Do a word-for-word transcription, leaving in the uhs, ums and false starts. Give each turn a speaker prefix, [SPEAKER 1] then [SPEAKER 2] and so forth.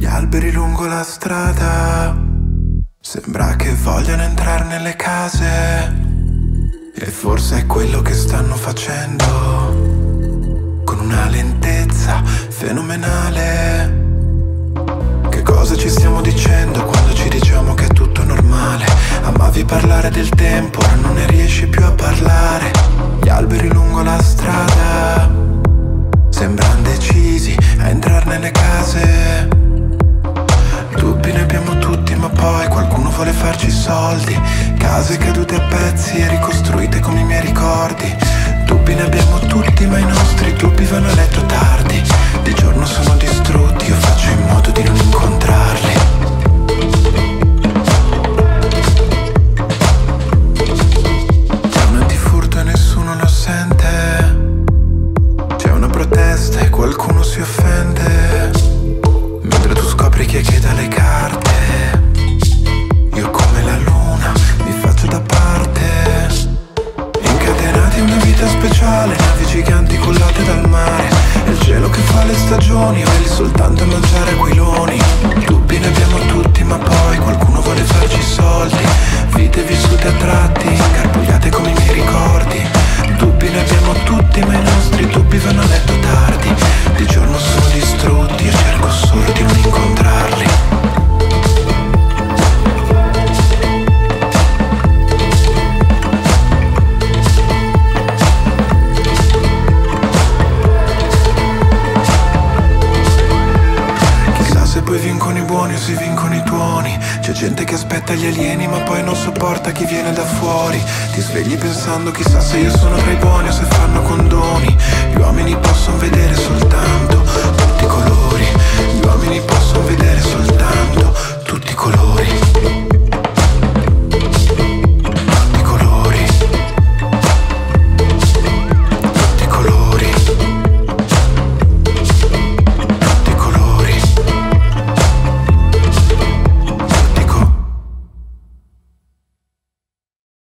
[SPEAKER 1] alberi lungo la strada, sembra che vogliano entrare nelle case. E forse è quello che stanno facendo, con una lentezza fenomenale. Che cosa ci stiamo dicendo quando ci diciamo che è tutto normale? Amavi parlare del tempo, ora non ne riesci più a parlare. Gli alberi lungo la strada sembrano decisi a entrare nelle case. Dubbi ne abbiamo tutti, ma poi qualcuno vuole farci soldi. Case cadute a pezzi e ricostruite come i miei ricordi. Dubbi ne abbiamo tutti, ma i nostri dubbi vanno a letto tardi. Di giorno sono distrutti, io faccio in modo di non incontrarli. C'è un antifurto e nessuno lo sente. C'è una protesta e qualcuno si offende, mentre tu scopri chi è che dà le carte. Io come la luna mi faccio da parte. Incatenati a una vita speciale, navi giganti collate dal mare. E il cielo che fa le stagioni, o è lì soltanto a mangiare aquiloni. Dubbi ne abbiamo tutti, ma poi qualcuno vuole farci soldi. Vite vissute a tratti, incarpogliate come i miei ricordi. Dubbi ne abbiamo tutti, ma i nostri dubbi vanno a letto tardi. Di giorno sono distrutti, io cerco solo di non incontrarli. Chissà se poi vincono i buoni o si vincono i tuoni. C'è gente che aspetta gli alieni ma poi non sopporta chi viene da fuori. Ti svegli pensando chissà se io sono tra i buoni o se fanno condoni. Gli uomini possono vedere soltanto